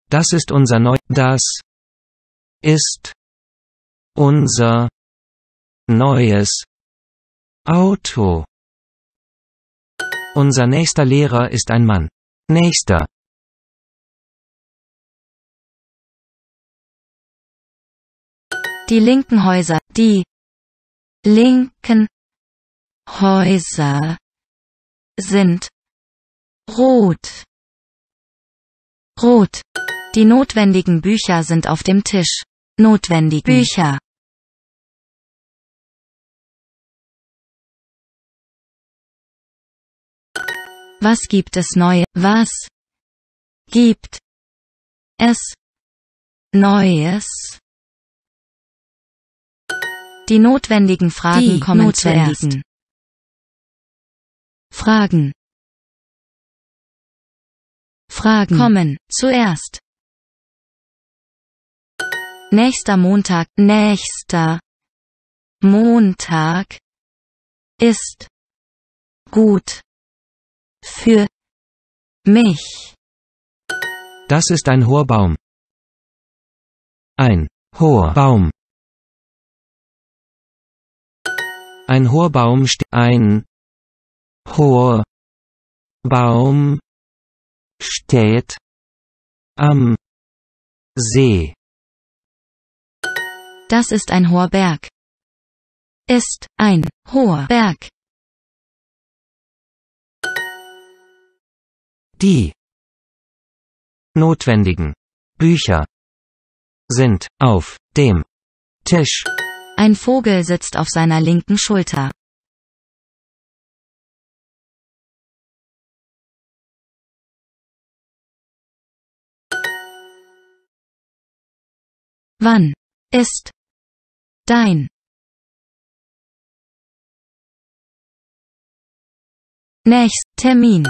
Das ist unser neues Auto. Unser nächster Lehrer ist ein Mann. Nächster. Die linken Häuser sind rot. Rot. Die notwendigen Bücher sind auf dem Tisch. Notwendige Bücher. Was gibt es Neues? Was gibt es Neues? Die notwendigen Fragen kommen zuerst. Fragen kommen zuerst. Nächster Montag ist gut für mich. Das ist ein hoher Baum. Ein hoher Baum. Ein hoher Baum Ein hoher Baum steht am See. Das ist ein hoher Berg. Ist ein hoher Berg. Die notwendigen Bücher sind auf dem Tisch. Ein Vogel sitzt auf seiner linken Schulter. Wann ist dein nächster Termin?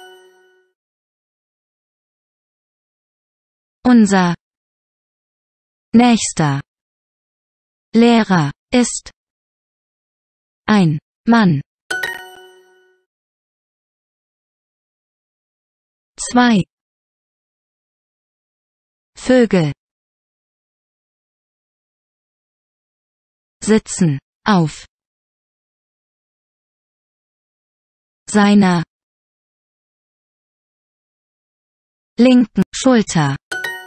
Unser nächster Lehrer ist ein Mann. 2 Vögel sitzen auf seiner linken Schulter.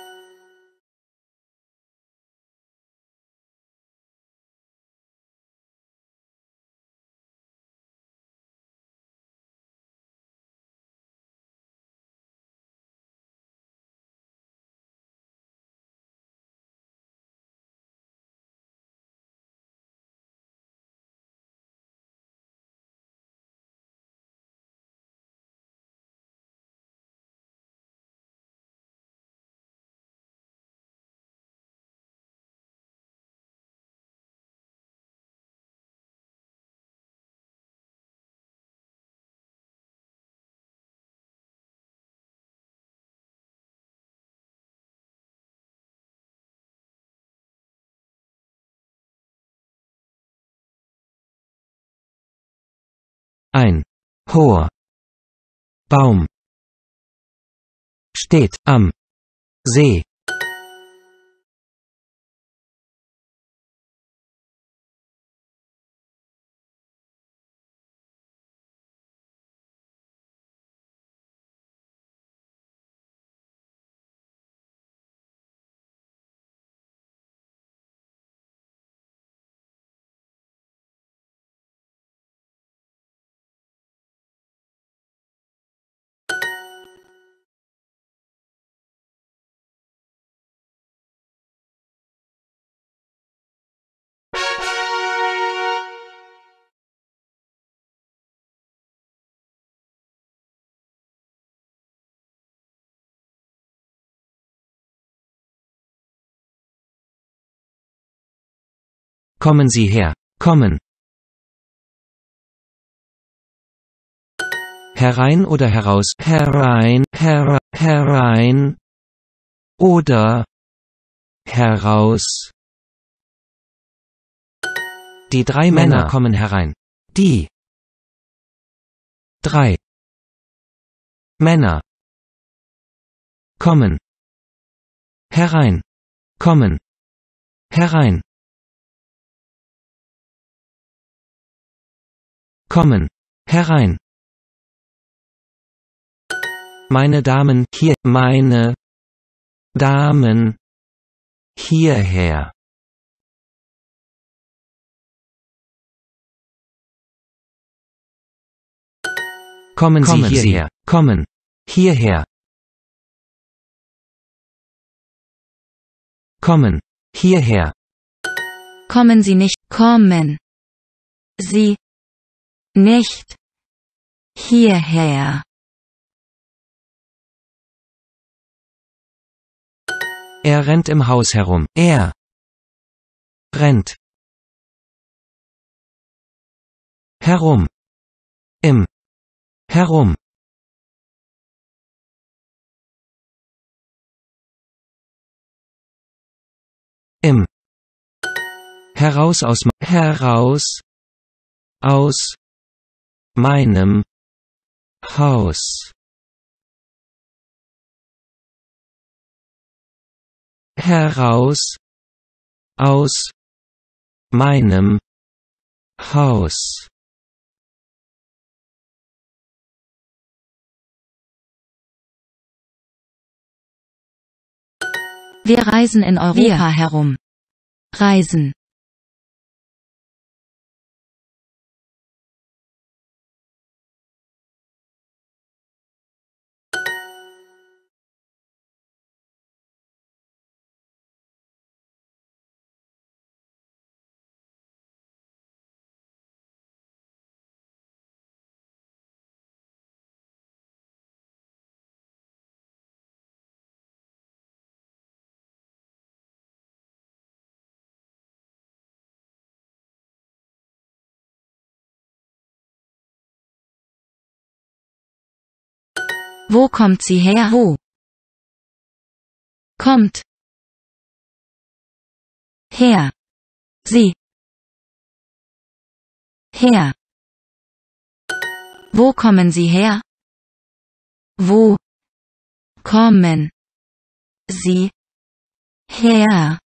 Ein hoher Baum steht am See. Kommen Sie her. Kommen. Herein oder heraus. Herein, herein. Oder heraus. Die 3 Männer kommen herein. Die 3 Männer kommen Herein. Kommen. Herein. Kommen. Herein. Meine Damen, hier, meine Damen, hierher. Kommen Sie hierher. Kommen. Hierher. Kommen. Hierher. Kommen Sie nicht. Kommen Sie nicht hierher. Er rennt im Haus herum. Er rennt herum. Im herum. Im heraus aus meinem Haus. Heraus aus meinem Haus. Wir reisen in Europa herum. Reisen. Wo kommt sie her? Wo kommt her? Sie her. Wo kommen Sie her? Wo kommen Sie her?